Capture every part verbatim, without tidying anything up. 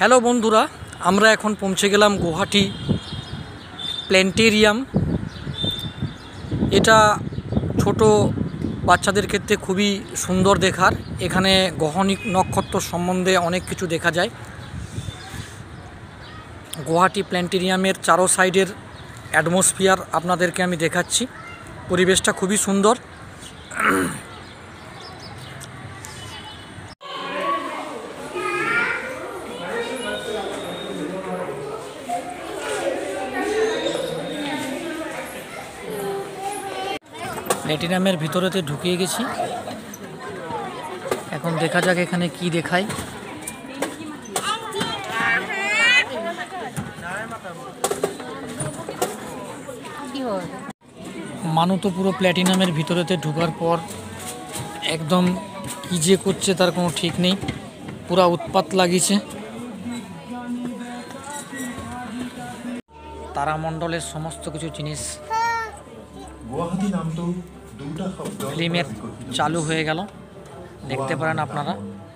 Hello বন্ধুরা, আমরা এখন পৌঁছে গেলাম গুয়াহাটি প্ল্যানেটেরিয়াম। এটা ছোট বাচ্চাদের ক্ষেত্রে খুবই সুন্দর দেখার। এখানে গ্রহ নক্ষত্র সম্বন্ধে অনেক কিছু দেখা যায়। গুয়াহাটি প্ল্যানেটেরিয়ামের চারো সাইডের অ্যাটমসফিয়ার আপনাদেরকে আমি দেখাচ্ছি। পরিবেশটা খুবই সুন্দর। প্ল্যানেটেরিয়ামের ভিতরেতে ঢুকিয়ে গেছি। এখন দেখা যাক এখানে কি দেখায়। মানু তো পুরো প্ল্যাটিনামের ভিতরেতে ঢোকার পর একদম কী যে করছে তার কোনো ঠিক নেই, পুরা উৎপাত লাগিয়েছে। তারামণ্ডলের সমস্ত কিছু জিনিস ফিল্মের চালু হয়ে গেল, দেখতে পারেন আপনারা।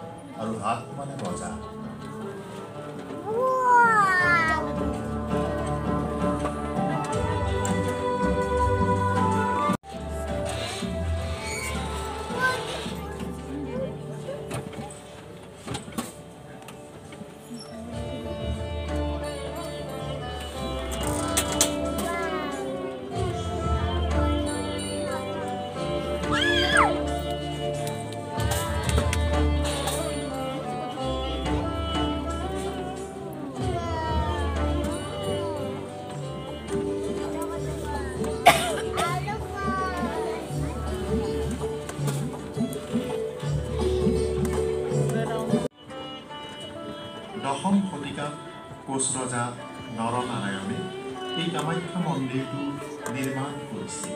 দশম শতিকাত কোচ ৰজা নৰনাৰায়ণে এই কামাখ্যা মন্দিৰটো নিৰ্মাণ কৰিছিল।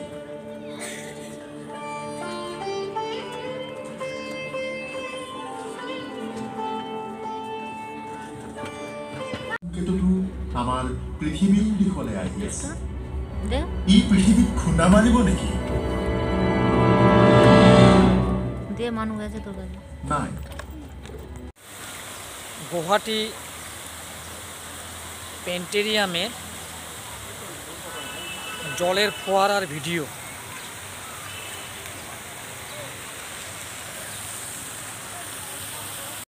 কেতুটো আমাৰ পৃথিৱীৰ দিশলৈ আহি আছে। ই পৃথিৱীত খুন্দা মাৰিব নেকি? নাই। গুয়াহাটি প্ল্যানেটেরিয়ামে জলের ফোয়ারার ভিডিও।